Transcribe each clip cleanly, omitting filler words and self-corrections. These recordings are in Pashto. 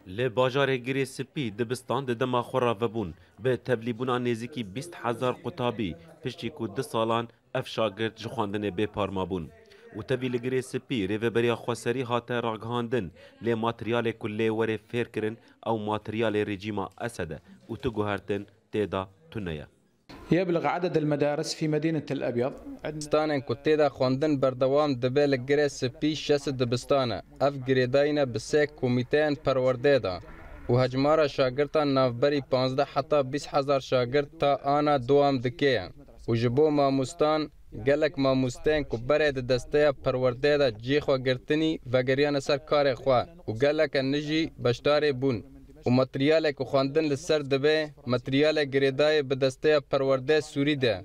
لی باجار گری سپی دبستان دما خورا وبون به تبلیبونا نزیکی 20,000 قطابی پشتی کو 2 سالان اف شاگرد جخواندن به پارما بون و تبی لگری سپی ریو بریا خواسری هاته راگهاندن لی ماتریال کلی وره فیر کرن او ماتریال رژیما اسده و تو گوهرتن تیدا تنیه. يبلغ عدد المدارس في مدينة الأبيض دبستان كتيدا خواندن بردوام دبل گری سپی 6 دبستانه اف گریداینه بسه کمیتین پروردهدا و هجمارا شاگردان نافبری 15 حتی 20,000 شاگرد تا آنا دوام دکیه و جبو ماموستان گلک ماموستین کو برد دسته پروردهدا جیخوا گرتنی و گریان سر کار خوا و گلک نجی بشتار بون و ماتریال کو خواندن لسر دبه ماتریال گریدای به دسته پرورده سوری ده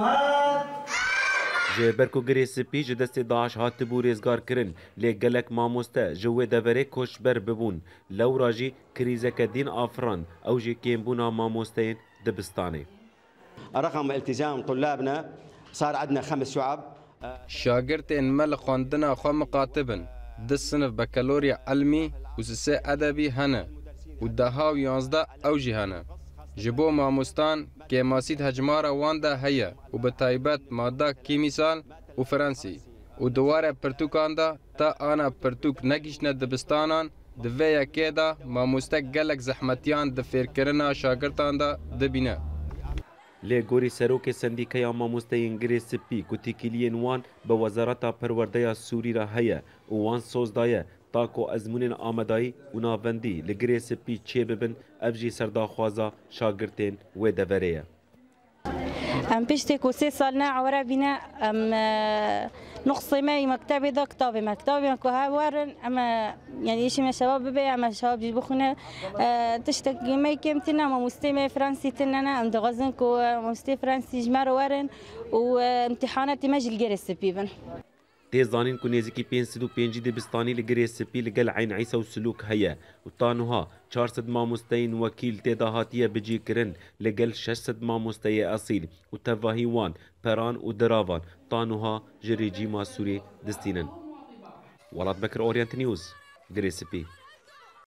جبر کو گری سپی ج دست داعش هات بو رزگار کرن لی گلک ماموسته جو دبره کوشبر ببون لو راجی کریزه دین افران او جی کیمبونا ماموستین دبستانه. رقم التزام طلابنا صار عندنا 5 شعب. شاگرد مل خواندن خو مقاطبن د صنف بکالوریا علمی و سه ادبی هنه و دها و 11 او جهانه جبو ماموستان که ماسید هجمارا وانده هیا و به تایبت ماده کیمیسال و فرانسی و دواره پرتوکانده تا آنا پرتوک نگیشنه دبستانان دوه یکی دا ماموسته گلک زحمتیان دفیر کرنا شاگردان دا دبینه. لی گوری سروک سندیکه ماموسته انگری سپی کتی کلین وان به وزارت پرورده سوری را هیا و وان سوز دایه تاکو ازمونین آمدایی و ناوندی لگری سپی چه ببن افجی سرداخوازا شاگرتین و دوریه. ام پشتی کو 3 سال نه عورا بینا نقصی ما مکتبی دا کتابی ما که ها وارن اما يعني ايش ما شباب ببي اما شباب جيبوا خونا تشتكي ما يكمتنا ما مستمع فرنسي تننا ام دغزن كو مستمع فرنسي جمار وارن وامتحانات ما جل جرس بيبن تيزانين كو نزيكي 505 دبستاني لگري سپي لگل عين عيسى وسلوك هيا وطانوها 400 ماموستين وكيل تيدا هاتيه بجي كرن لگل 600 ماموستي اصيل وتفاهي وان پران ودراوان طانوها جريجيما سوري دستينن. ولاد بكر اورينت نيوز گري سپي.